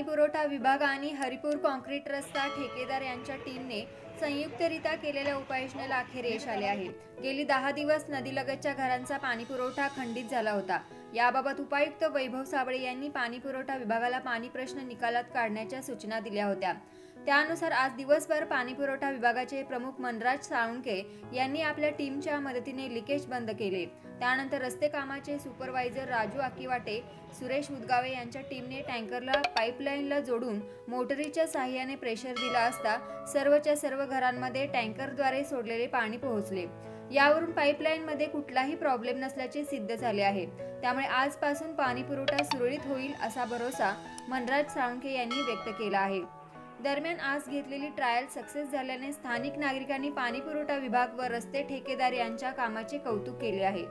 पाणी पुरवठा विभाग आणि हरिपूर कॉन्क्रीट रस्ता ठेकेदार यांच्या टीमने संयुक्तरित्या केलेल्या उपाययोजनेला अखेर यश आले आहे। गेली 10 दिवस नदीलगतच्या घरांचा पाणी पुरवठा खंडित झाला होता। याबाबत उपायुक्त वैभव साबळे यांनी पाणी पुरवठा विभागाला पाणी प्रश्न निकालात काढण्याच्या सूचना दिल्या होत्या। त्यानुसार आज दिवसभर पाणी पुरवठा विभागाचे प्रमुख मनराज साळुंके यांनी आपल्या टीमच्या मदतीने लिकेज बंद केले। त्यानंतर रस्ते कामाचे सुपरवायझर राजू आकिवाटे, सुरेश उदगावे यांच्या टीमने टँकरला पाईपलाईनला जोडून मोटरीच्या साहाय्याने प्रेशर दिला असता सर्वच्या सर्व घरांमध्ये टँकरद्वारे सोडलेले पाणी पोहोचले। यावरून पाईपलाईनमध्ये कुठलाही प्रॉब्लेम नसल्याचे सिद्ध झाले आहे। त्यामुळे आजपासून पाणी पुरवठा सुरळीत होईल असा भरोसा मनराज साळुंके यांनी व्यक्त केला आहे। दरम्यान आज घेतलेली ट्रायल सक्सेस झाल्याने स्थानिक नागरिकांनी पाणी पुरवठा विभाग व रस्ते ठेकेदार यांच्या कामाचे कौतुक केले आहे।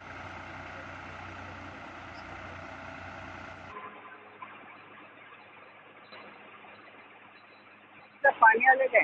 पाणी आले काय?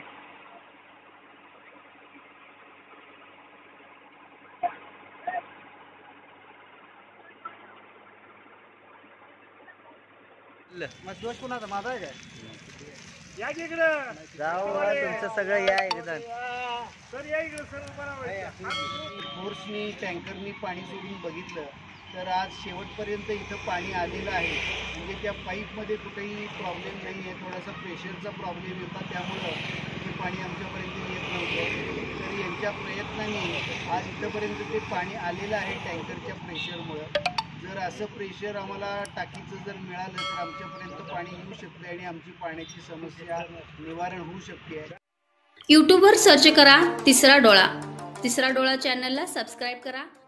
मग दोष कोणाचा माझा आहे काय? या इकडं जाऊ तुमचं सगळं या एकदम सर, या इकडं सर, फोर्सनी टँकरनी पाणी सोडून बघितलं तर आज शेवटपर्यंत इथं पाणी आलेलं आहे। म्हणजे त्या पाईपमध्ये कुठेही प्रॉब्लेम नाही आहे, थोडासा प्रेशरचा प्रॉब्लेम होता, त्यामुळं ते पाणी आमच्यापर्यंत येत नव्हतं। तर यांच्या प्रयत्नांनी आज इथंपर्यंत ते पाणी आलेलं आहे टँकरच्या प्रेशरमुळं। जर असं प्रेशर आम्हाला टाकीचं जर मिळालं तर आमच्यापर्यंत पाणी येऊ शकतं आणि आमची पाण्याची समस्या निवारण होऊ शकते। यूट्यूबवर सर्च करा तिसरा डोळा चॅनलला सबस्क्राईब करा।